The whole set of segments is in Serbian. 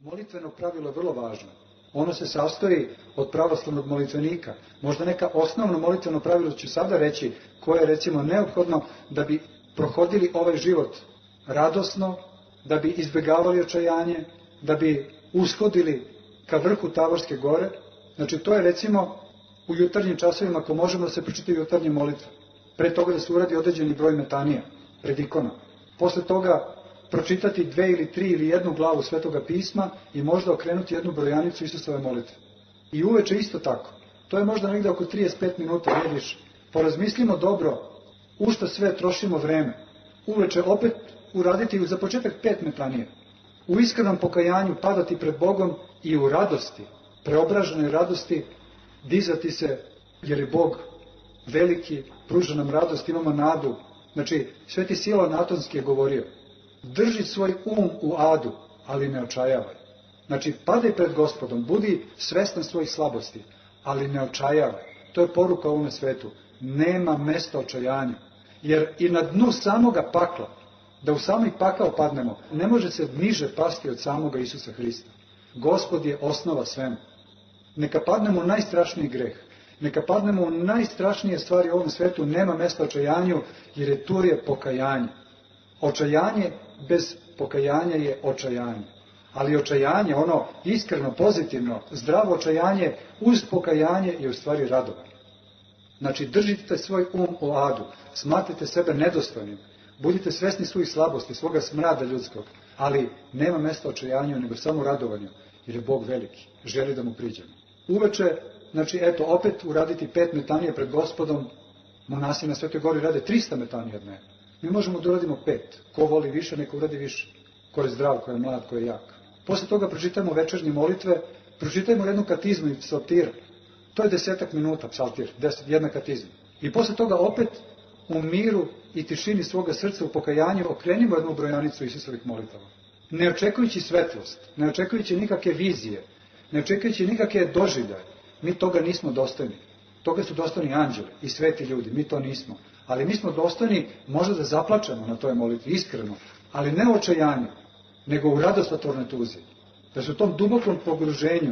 Molitveno pravilo je vrlo važno. Ono se sastoji od pravoslavnog molitvenika. Možda neka osnovno molitveno pravilo ću sada reći, koje je recimo neophodno da bi prohodili ovaj život radosno, da bi izbjegavali očajanje, da bi ushodili ka vrhu Tavorske gore. Znači to je recimo u jutarnjim časovima, ako možemo da se pročitaju jutarnje molitve. Pre toga da se uradi određeni broj metanija pred ikonom. Posle toga pročitati 2 ili 3 ili 1 glavu Svetoga pisma i možda okrenuti 1 brojanicu Isusove molitve. I uveče isto tako. To je možda negde oko 35 minuta, ne više. Porazmislimo dobro u što sve trošimo vreme. Uveče opet uraditi za početak 5 metanija. U iskrenom pokajanju padati pred Bogom i u radosti, preobraženoj radosti, dizati se, jer je Bog veliki, pruža nam radost, imamo nadu. Znači, Sveti Siloan Atonski je govorio, drži svoj u adu, ali ne očajavaj. Znači, padaj pred Gospodom, budi svestan svojih slabosti, ali ne očajavaj. To je poruka ovome svetu. Nema mesta očajanju. Jer i na dnu samoga pakla, da u sami pakao padnemo, ne može se niže pasti od samoga Isusa Hrista. Gospod je osnova svemu. Neka padnemo u najstrašniji greh, neka padnemo u najstrašnije stvari u ovom svetu, nema mesta očajanju, jer je tu je pokajanje. Očajanje bez pokajanja je očajanje. Ali očajanje, ono iskreno, pozitivno, zdravo očajanje uz pokajanje je u stvari radovanje. Znači, držite svoj u adu, smatrite sebe nedostojnim, budite svesni svojih slabosti, svoga smrada ljudskog, ali nema mesta očajanju, nego samo radovanju, jer je Bog veliki, želi da mu priđemo. Uveče, znači, eto, opet uraditi 5 metanija pred Gospodom, monasi na Svetoj gori rade 300 metanija dnevno. Mi možemo da uradimo 5. Ko voli više, neka uradi više. Ko je zdrav, ko je mlad, ko je jak. Posle toga pročitajmo večernje molitve, pročitajmo 1 katizmu i psaltira. To je 10 minuta, psaltir, 1 katizma. I posle toga opet u miru i tišini svoga srca u pokajanju okrenimo 1 brojanicu Isusovih molitava. Ne očekujući svetlost, ne očekujući nikakve vizije, ne očekujući nikakve doživljaje, mi toga nismo dostojni. Toga su dostojni anđeli i sveti ljudi, mi to nismo. Ali mi smo dostojni možda da zaplačemo na toj molitvi, iskreno, ali ne u očajanju, nego u radostotvornoj tuzi. Da se u tom dubokom pogruženju,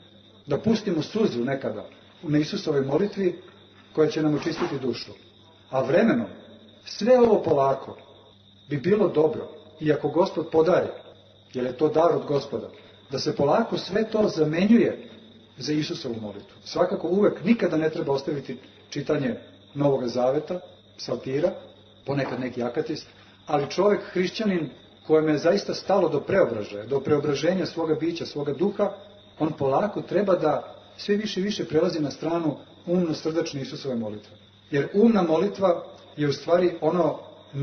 da pustimo suzu nekada na Isusovoj molitvi koja će nam očistiti dušu. A vremenom, sve ovo polako bi bilo dobro, i ako Gospod podari, jer je to dar od Gospoda, da se polako sve to zamenjuje za Isusovu molitvu. Svakako uvek nikada ne treba ostaviti čitanje Novog Zaveta, psaltira, ponekad neki akatist, ali čovjek, hrišćanin, kojem je zaista stalo do preobražaja, do preobraženja svoga bića, svoga duha, on polako treba da sve više i više prelazi na stranu umno-srdačne Isusove molitve. Jer umna molitva je u stvari ono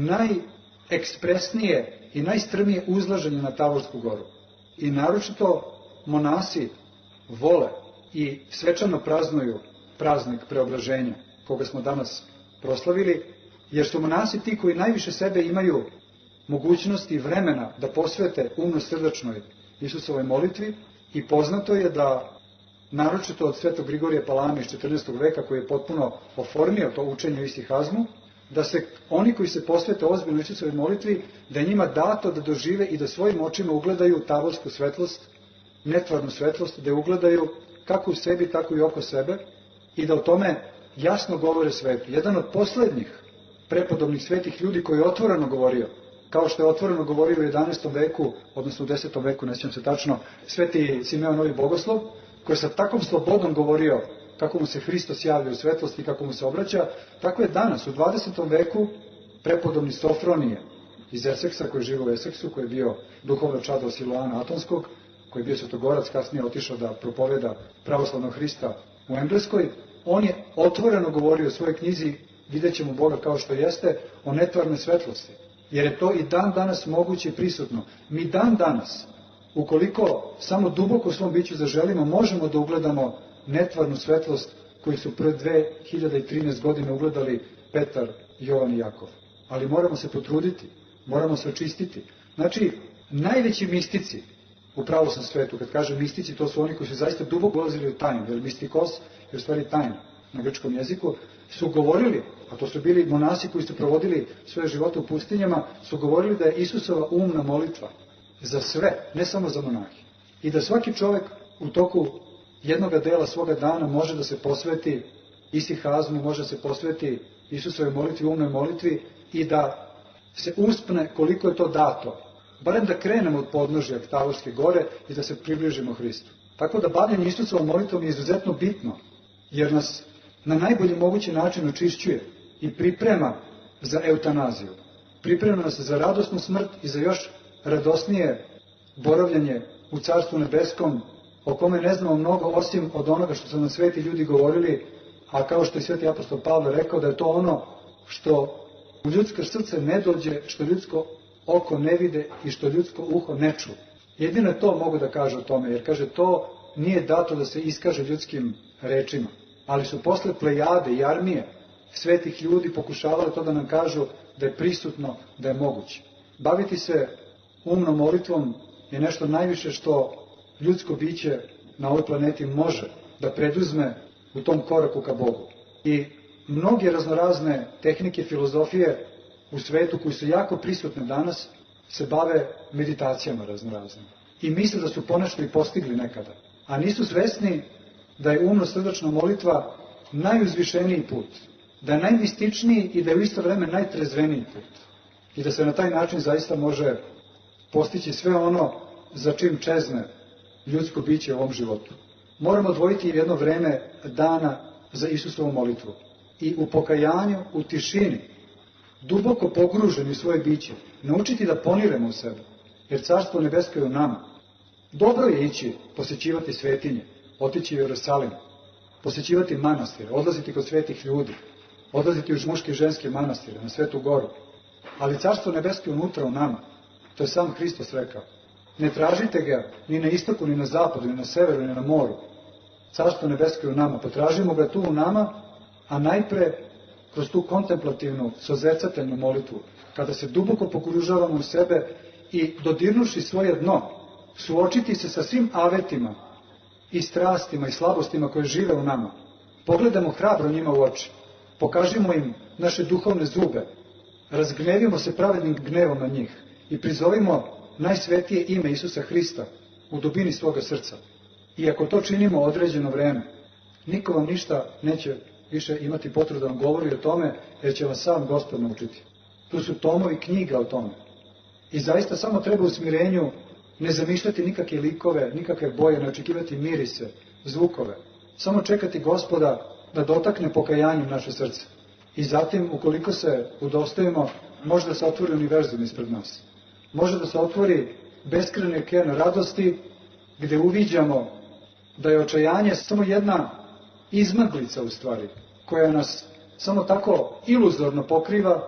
najekspresnije i najstrmije uzlaženje na Tavorsku goru. I naročito monasi vole i svečano praznuju praznik preobraženja, koga smo danas proslavili, jer su monasi ti koji najviše sebe imaju mogućnosti i vremena da posvete umno-srdačnoj Isusovoj molitvi, i poznato je da, naročito od Svetog Grigorija Palame iz 14. veka, koji je potpuno oformio to učenje u istihazmu, da se oni koji se posvete ozbiljno Isusovoj molitvi, da je njima dato da dožive i da svojim očima ugledaju tavorsku svetlost, netvarnu svetlost, da je ugledaju kako u sebi, tako i oko sebe, i da o tome jasno govore svetu. Jedan od poslednjih prepodobnih svetih ljudi koji je otvoreno govorio, kao što je otvoreno govorio u 11. veku, odnosno u 10. veku, ne sjećam se tačno, sveti Simeon Novi Bogoslov, koji je sa takvom slobodom govorio kako mu se Hristos javlja u svetlosti i kako mu se obraća, tako je danas, u 20. veku, prepodobni Sofronije iz Eseksa, koji je živio u Eseksu, koji je bio duhovno čado Siloana Atonskog, koji je bio svetogorac, kasnije otišao da propoveda pravoslavnog Hrista u Engleskoj, on je otvoreno govorio u svojoj knjizi Vidjet ćemo Boga kao što jeste, o netvarnoj svetlosti. Jer je to i dan danas moguće i prisutno. Mi dan danas, ukoliko samo duboko u svom biću zaželimo, možemo da ugledamo netvarnu svetlost koju su pre 2013 godine ugledali Petar, Jovan i Jakov. Ali moramo se potruditi, moramo se očistiti. Znači, najveći mistici u pravoslavnom svetu, kad kažem mistici, to su oni koji su zaista duboko ulazili u tajnu, jer mistikos je u stvari tajna na grčkom jeziku, su govorili, a to su bili monasi koji su provodili svoje živote u pustinjama, su govorili da je Isusova umna molitva za sve, ne samo za monahe. I da svaki čovjek u toku jednoga dela svoga dana može da se posveti isihazmu, može da se posveti Isusovoj molitvi, umnoj molitvi i da se uspne koliko je to dato. Barem da krenemo od podnožja Tavorske gore i da se približimo Hristu. Tako da bavljenje Isusovom molitvom je izuzetno bitno, jer nas na najbolji mogući način očišćuje i priprema za eutanaziju. Priprema nas za radosnu smrt i za još radosnije boravljanje u Carstvu nebeskom, o kome ne znamo mnogo osim od onoga što su nam sveti ljudi govorili, a kao što je sveti apostol Pavle rekao da je to ono što u ljudsko srce ne dođe, što ljudsko oko ne vide i što ljudsko uho ne ču. Jedino to mogu da kažu o tome, jer kaže to nije dato da se iskaže ljudskim rečima, ali su posle plejade i armije svetih ljudi pokušavali to da nam kažu da je prisutno, da je moguće. Baviti se umnom molitvom je nešto najviše što ljudsko biće na ovoj planeti može da preduzme u tom koraku ka Bogu. I mnoge raznorazne tehnike filozofije u svetu koji su jako prisutne danas se bave meditacijama raznoraznim. I misle da su ponešto i postigli nekada. A nisu svesni da je umno-srdačna molitva najuzvišeniji put. Da je najmističniji i da je u isto vreme najtrezveniji put. I da se na taj način zaista može postići sve ono za čim čezne ljudsko biće u ovom životu. Moramo odvojiti jedno vreme dana za Isusovu molitvu. I u pokajanju, u tišini, duboko pogruženi u svoje biće, naučiti da poniremo u sebe, jer Carstvo nebesko je u nama. Dobro je ići posjećivati svetinje, otići u Jerusalim, posjećivati manastire, odlaziti kod svetih ljudi, odlaziti u muške i ženske manastire, na Svetu Goru. Ali Carstvo nebesko je unutra u nama. To je sam Hristos rekao. Ne tražite ga ni na istoku, ni na zapadu, ni na severu, ni na moru. Carstvo nebesko je u nama. Potražimo ga tu u nama, a najpre kroz tu kontemplativnu, sozercateljnu molitvu, kada se duboko pogružavamo u sebe i dodirnuši svoje dno, suočiti se sa svim avetima i strastima i slabostima koje žive u nama. Pogledamo hrabro njima u oči, pokažimo im naše duhovne zube, razgnevimo se pravednim gnevom na njih i prizovimo najsvetije ime Isusa Hrista u dubini svoga srca. I ako to činimo određeno vreme, niko vam ništa neće više imati potrebu da vam govori o tome, jer će vas sam Gospod naučiti. Tu su tomovi knjiga o tome. I zaista samo treba u smirenju ne zamišljati nikakve likove, nikakve boje, ne očekivati mirise, zvukove. Samo čekati Gospoda da dotakne pokajanjem naše srce. I zatim, ukoliko se udostojimo, može da se otvori univerzum ispred nas. Može da se otvori beskrajni okean radosti, gde uviđamo da je očajanje samo jedna izmaglica u stvari, koja nas samo tako iluzorno pokriva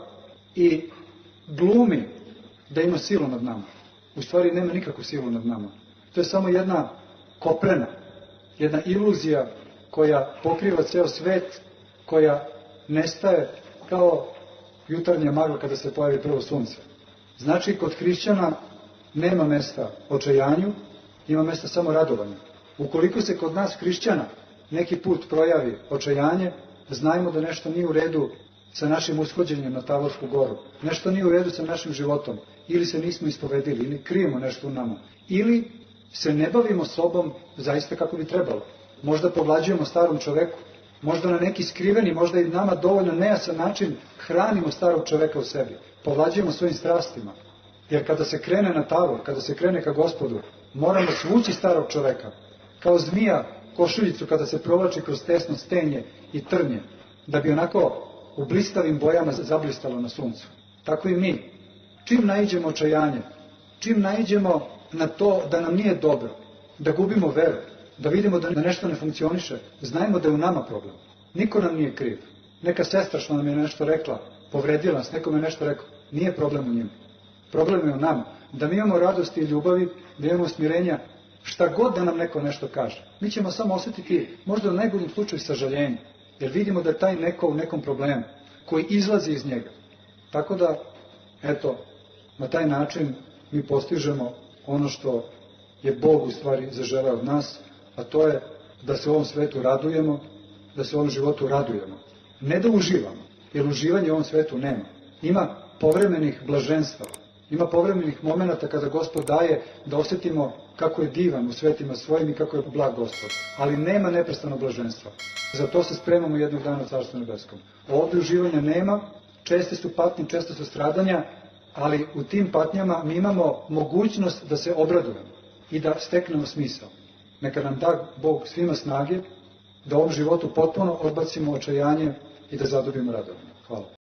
i glumi da ima silu nad nama. U stvari nema nikakvu silu nad nama. To je samo jedna koprena, jedna iluzija koja pokriva ceo svet, koja nestaje kao jutarnja magla kada se pojavi prvo sunce. Znači, kod hrišćana nema mesta očajanju, ima mesta samo radovanju. Ukoliko se kod nas hrišćana neki put projavi očajanje, znajmo da nešto nije u redu sa našim ushođenjem na Tavorsku goru. Nešto nije u redu sa našim životom. Ili se nismo ispovedili, ili krijemo nešto u nama. Ili se ne bavimo sobom zaista kako bi trebalo. Možda povlađujemo starom čoveku. Možda na neki skriveni, možda i nama dovoljno nejasan način hranimo starog čoveka u sebi. Povlađujemo svojim strastima. Jer kada se krene na Tavor, kada se krene ka Gospodu, moramo svući starog čoveka. Kao zmija košuljicu kada se provlači kroz tesno stenje i trnje, da bi onako u blistavim bojama zablistalo na suncu. Tako i mi. Čim naiđemo očajanje, čim naiđemo na to da nam nije dobro, da gubimo veru, da vidimo da nešto ne funkcioniše, znajmo da je u nama problem. Niko nam nije kriv. Neka sestra što nam je nešto rekla, povredila nas, nekome nešto rekla, nije problem u njima. Problem je u nama. Da mi imamo radosti i ljubavi, da imamo smirenja, šta god da nam neko nešto kaže. Mi ćemo samo osjetiti, možda u najboljem slučaju, sažaljenje, jer vidimo da je taj neko u nekom problemu, koji izlazi iz njega. Tako da, eto, na taj način mi postižemo ono što je Bog u stvari zaželeo od nas, a to je da se u ovom svetu radujemo, da se u ovom životu radujemo. Ne da uživamo, jer uživanje u ovom svetu nema. Ima povremenih blaženstava, Ima povremenih momenata kada Gospod daje da osjetimo kako je divan u svetima svojim i kako je blag Gospod. Ali nema neprestano blaženstva. Za to se spremamo jednog dana u Carstvu nebeskom. Ovdje uživanja nema, česte su patnje, česte su stradanja, ali u tim patnjama mi imamo mogućnost da se obradujemo i da steknemo smisao. Neka nam da Bog svima snage da u ovom životu potpuno odbacimo očajanje i da zadobimo radovanje. Hvala.